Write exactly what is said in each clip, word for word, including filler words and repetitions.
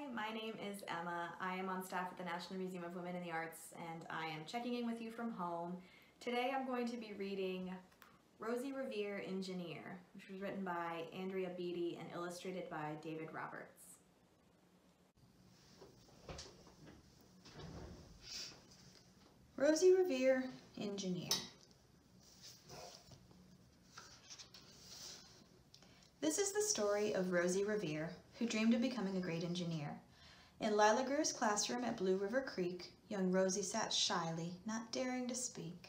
my name is Emma. I am on staff at the National Museum of Women in the Arts, and I am checking in with you from home. Today I'm going to be reading Rosie Revere, Engineer, which was written by Andrea Beaty and illustrated by David Roberts. Rosie Revere, Engineer. This is the story of Rosie Revere, who dreamed of becoming a great engineer. In Lilager's classroom at Blue River Creek, young Rosie sat shyly, not daring to speak.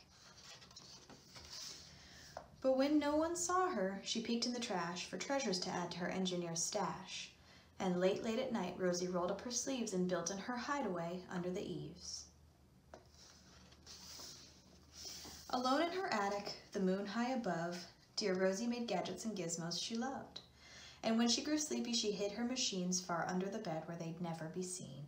But when no one saw her, she peeked in the trash for treasures to add to her engineer's stash. And late, late at night, Rosie rolled up her sleeves and built in her hideaway under the eaves. Alone in her attic, the moon high above, dear Rosie made gadgets and gizmos she loved. And when she grew sleepy, she hid her machines far under the bed where they'd never be seen.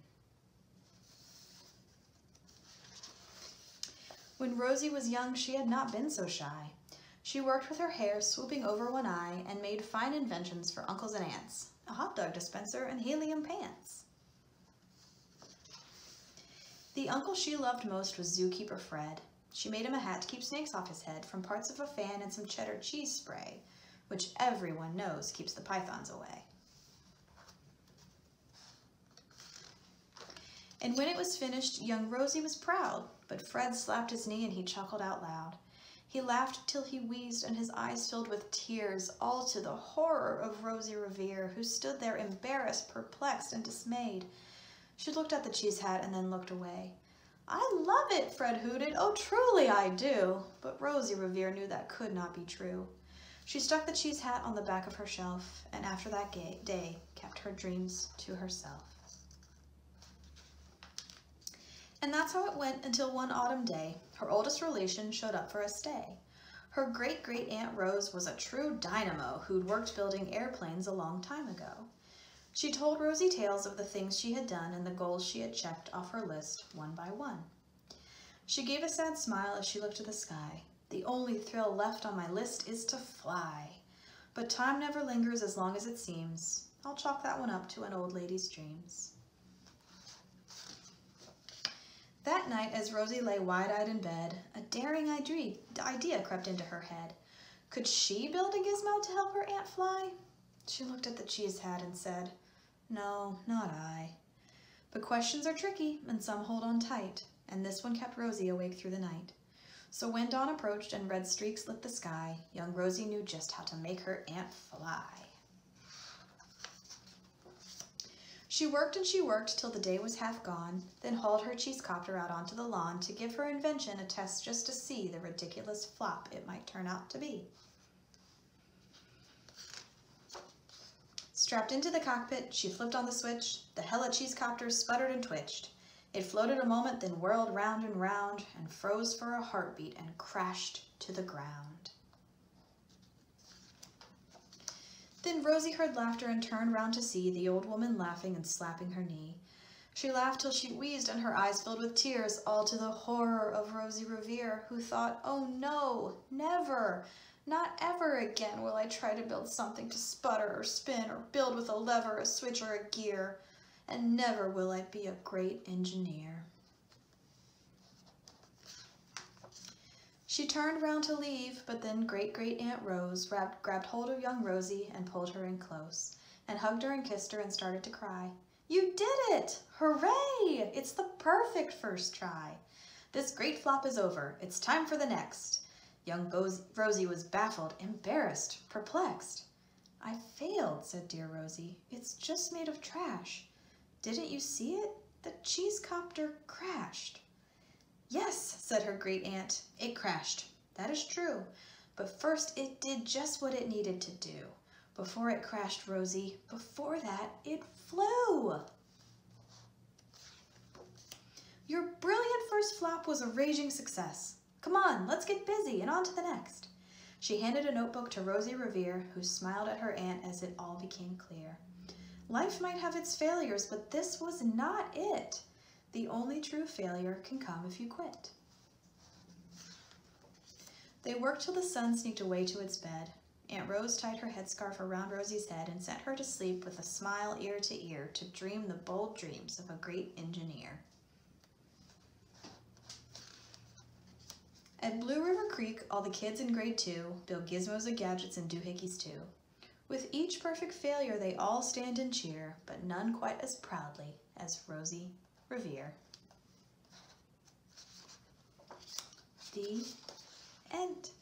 When Rosie was young, she had not been so shy. She worked with her hair swooping over one eye and made fine inventions for uncles and aunts, a hot dog dispenser and helium pants. The uncle she loved most was Zookeeper Fred. She made him a hat to keep snakes off his head from parts of a fan and some cheddar cheese spray, which everyone knows keeps the pythons away. And when it was finished, young Rosie was proud, but Fred slapped his knee and he chuckled out loud. He laughed till he wheezed and his eyes filled with tears, all to the horror of Rosie Revere, who stood there embarrassed, perplexed, and dismayed. She looked at the cheese hat and then looked away. "I love it," Fred hooted. "Oh, truly I do." But Rosie Revere knew that could not be true. She stuck the cheese hat on the back of her shelf, and after that day kept her dreams to herself. And that's how it went until one autumn day, her oldest relation showed up for a stay. Her great-great-aunt Rose was a true dynamo who'd worked building airplanes a long time ago. She told Rosie tales of the things she had done and the goals she had checked off her list one by one. She gave a sad smile as she looked to the sky. "The only thrill left on my list is to fly. But time never lingers as long as it seems. I'll chalk that one up to an old lady's dreams." That night, as Rosie lay wide-eyed in bed, a daring idea crept into her head. Could she build a gizmo to help her aunt fly? She looked at the cheese hat and said, "No, not I." But questions are tricky, and some hold on tight, and this one kept Rosie awake through the night. So when dawn approached and red streaks lit the sky, young Rosie knew just how to make her aunt fly. She worked and she worked till the day was half gone, then hauled her cheese copter out onto the lawn to give her invention a test just to see the ridiculous flop it might turn out to be. Strapped into the cockpit, she flipped on the switch. The hella cheese copter sputtered and twitched. It floated a moment, then whirled round and round, and froze for a heartbeat and crashed to the ground. Then Rosie heard laughter and turned round to see the old woman laughing and slapping her knee. She laughed till she wheezed and her eyes filled with tears, all to the horror of Rosie Revere, who thought, "Oh no, never, not ever again will I try to build something to sputter or spin or build with a lever, a switch, or a gear. And never will I be a great engineer." She turned round to leave, but then great-great-aunt Rose grabbed, grabbed hold of young Rosie and pulled her in close, and hugged her and kissed her and started to cry. "You did it! Hooray! It's the perfect first try. This great flop is over. It's time for the next." Young Rosie was baffled, embarrassed, perplexed. "I failed," said dear Rosie. "It's just made of trash. Didn't you see it? The cheese copter crashed." "Yes," said her great aunt, "it crashed. That is true. But first it did just what it needed to do. Before it crashed, Rosie, before that, it flew." "Your brilliant first flop was a raging success. Come on, let's get busy and on to the next." She handed a notebook to Rosie Revere, who smiled at her aunt as it all became clear. Life might have its failures, but this was not it. The only true failure can come if you quit. They worked till the sun sneaked away to its bed. Aunt Rose tied her headscarf around Rosie's head and sent her to sleep with a smile ear to ear to dream the bold dreams of a great engineer. At Blue River Creek, all the kids in grade two build gizmos and gadgets and doohickeys too. With each perfect failure, they all stand and cheer, but none quite as proudly as Rosie Revere. The end.